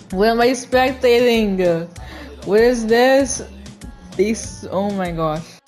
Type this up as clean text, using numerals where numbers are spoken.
What am I spectating? What is this? These. Oh my gosh.